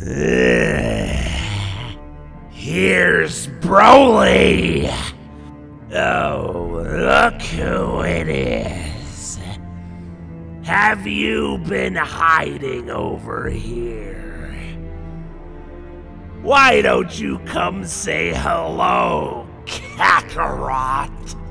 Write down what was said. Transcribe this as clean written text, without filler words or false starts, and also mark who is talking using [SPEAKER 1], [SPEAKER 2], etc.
[SPEAKER 1] Here's BROLY! Oh, look who it is. Have you been hiding over here? Why don't you come say hello, Kakarot?